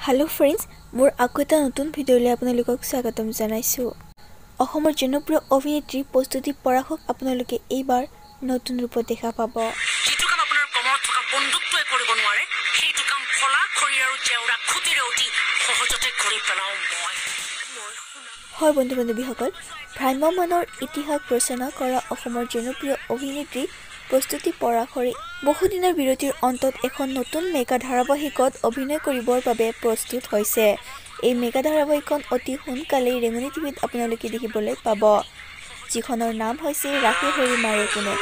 Hello friends, মোৰ আকৌ এটা নতুন ভিডিঅ'লৈ আপোনালোকক স্বাগতম জনাইছো। অসমৰ জনপ্ৰিয় অভিনেত্ৰী প্ৰস্তুতি পৰাশক আপোনালোকে এইবাৰ নতুন ৰূপত দেখা পাব। যেটো কাম আপোনাৰ কমত থকা বন্ধুত্বই কৰিব নোৱাৰে, সেইটো কাম খলা খৰি আৰু জেউৰা খুটিৰে উঠি সহজতে কৰি পেলাও মই। হয় বন্ধু-বান্ধৱীসকল, ভ্ৰাম্যমানৰ ইতিহাস ৰচনা কৰা অসমৰ জনপ্ৰিয় অভিনেত্ৰী প্ৰস্তুতি পৰাশৰে বহুদিনৰ বিৰতিৰ অন্তত এখন নতুন মেগা ধাৰাবাহিকত অভিনয় কৰিবৰ বাবে প্ৰস্তুত হৈছে। এই মেগা ধাৰাবাহিকখন অতি সোনকালেই ৰেঙনি টিভিত আপোনালোকে দেখিবলৈ পাব, যিখনৰ নাম হৈছে ৰাখি হৰি মাৰে কোনে।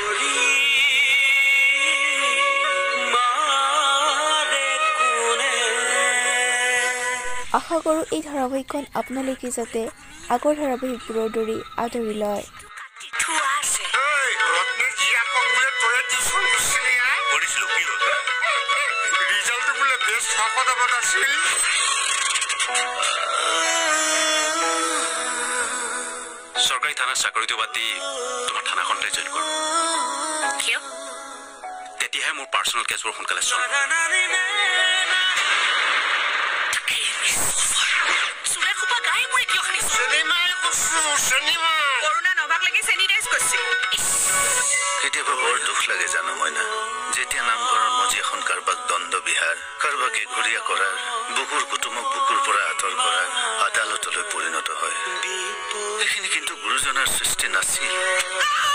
আশা কৰোঁ এই ধাৰাবাহিকখন আপোনালোকে যাতে আগৰ ধাৰাবাহিকবোৰৰ দৰে আদৰি লয়। সরকারি থানা চাকরিটো বাদ দি তোমার থানাখনতে জয়েন করো। কিয়? তেতিয়াহে মোৰ পাৰ্সোনেল কেছবোৰ সোনকালে চলিব। কেতিয়াবা বৰ দুখ লাগে জানো মইনা, যেতিয়া নামঘৰৰ মজি এখন কাৰোবাক দণ্ড বিহাৰ, কাৰোবাকে ঘূৰিয়া কৰাৰ, বুকুৰ কুটুমক বুকুৰ পৰা আঁতৰ কৰাৰ আদালতলৈ পৰিণত হয়। এইখিনি কিন্তু গুৰুজনাৰ সৃষ্টি নাছিল।